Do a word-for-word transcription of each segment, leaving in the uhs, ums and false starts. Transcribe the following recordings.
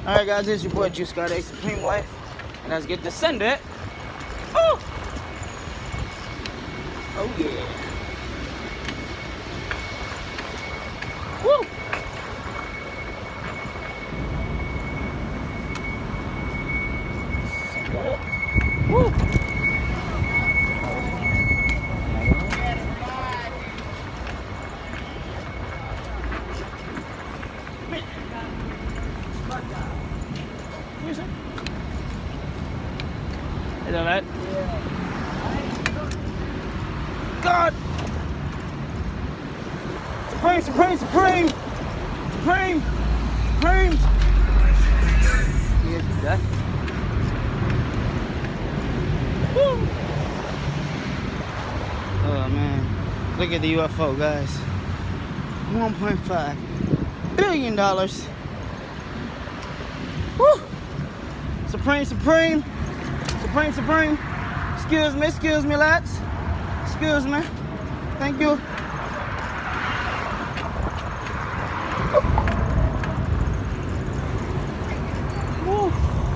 All right, guys, it's your boy Juice God, A Supreme Life, and let's get descended. Oh, oh yeah. Woo. Woo. Is that right? Yeah. God! Supreme, Supreme, Supreme! Supreme! Supreme! Yeah, that. Woo! Oh man. Look at the U F O, guys. one point five billion dollars. Woo! Supreme, Supreme! Supreme, Supreme. Excuse me, excuse me, lads. Excuse me. Thank you. Woo.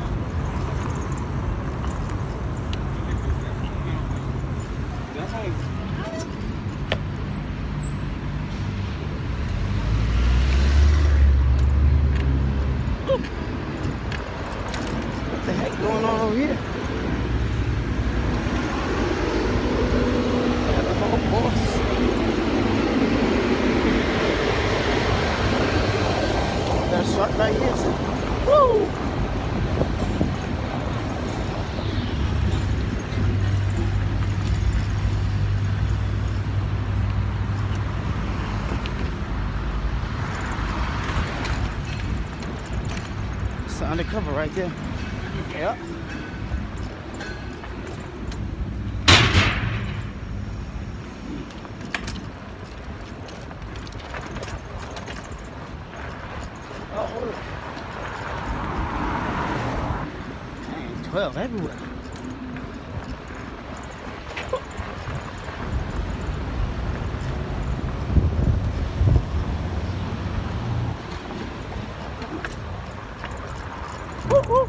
What the heck going on over here? That shot right here. Woo! It's undercover right there. Yep. Oh, dang, twelve everywhere. Woo, woo.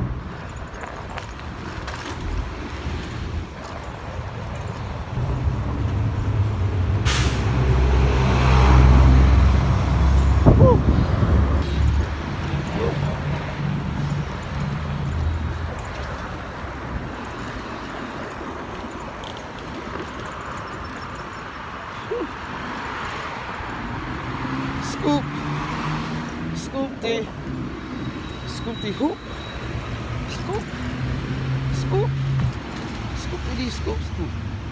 Scoop, scoop the, scoop the hoop, scoop, scoop, scoop the scoop, scoop.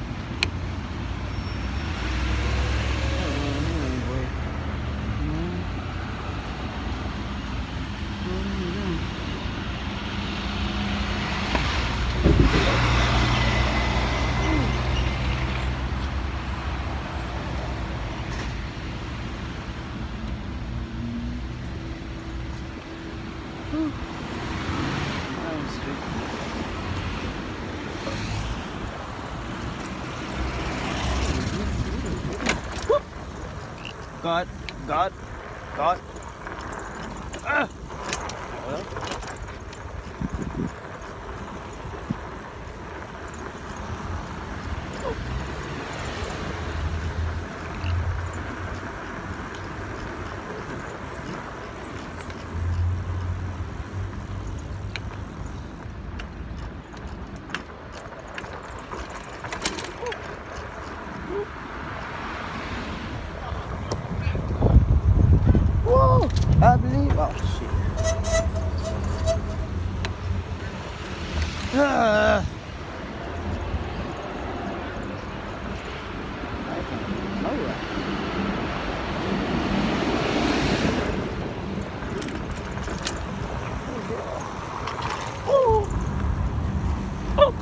God, God, God. Ah. Well. I believe. Oh shit. Uh, I can't know that. Oh. Oh.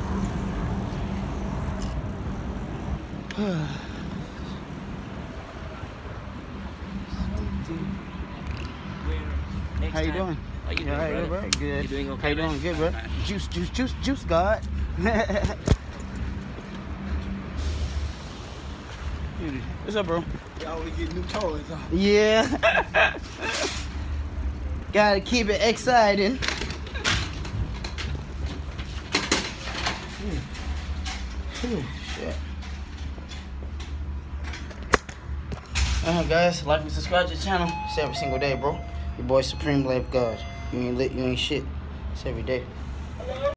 How you doing? How you doing, All right, brother? bro. Good. You doing okay? How you doing? Good, bro. Juice, juice, juice, juice, God. What's up, bro? You always get new toys, huh? Yeah. Gotta keep it exciting. Whew, shit. Alright guys, like and subscribe to the channel. It's every single day, bro. Your boy Supreme Life God. You ain't lit, you ain't shit. It's every day.